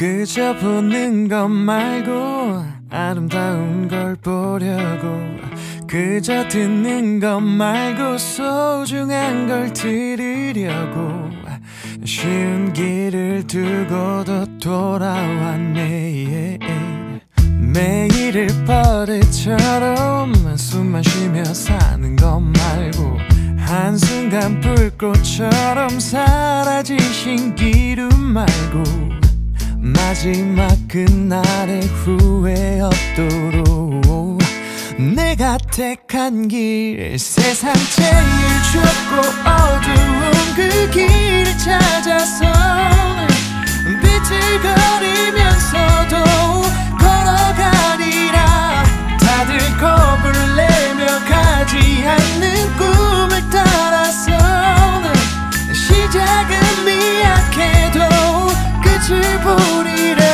그저 보는 것 말고 아름다운 걸 보려고, 그저 듣는 것 말고 소중한 걸 들으려고 쉬운 길을 두고도 돌아왔네. 매일을 버릇처럼 숨만 쉬며 사는 것 말고 한순간 불꽃처럼 사라지신 기름 말고 마지막 그날의 후회 없도록 내가 택한 길, 세상 제일 좁고 어두운 그 길을 찾아서 비틀거리면서도 걸어가리라. 다들 겁을 내며 가지 않는 꿈을 따라서 시작은 미약해도 끝을 보리라.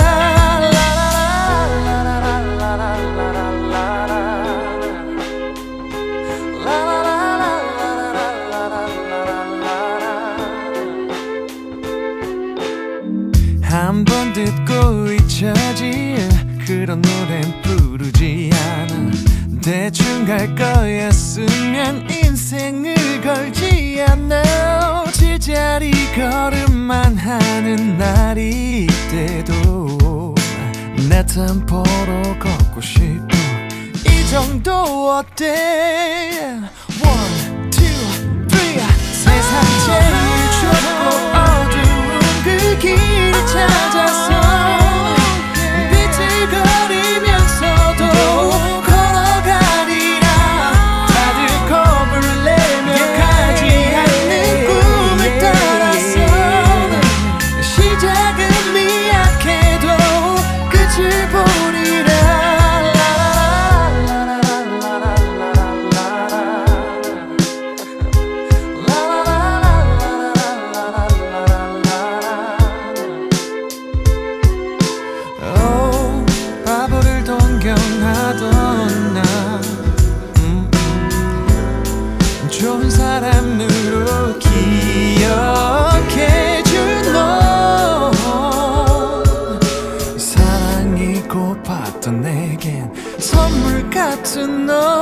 한 번 듣고 잊혀질 그런 노래는 부르지 않아. 대충 갈 거였으면 인생을 걸지 않아. 제자리 걸음만 하는 날이 이때도 내 템포로 걷고 싶어. 이 정도 어때? One, two, three. 세상 제일 좁고 어두운 그 길을 찾아서 비틀거리면서도 걸어가리라. 다들 겁을 내며 가지 않는 꿈을 따라서 시작은 미약해도 끝을 보리라. 바보를 동경하던 나, 좋은 사람으로 기억해준 너. 사랑이 고팠던 내겐 선물 같은 너.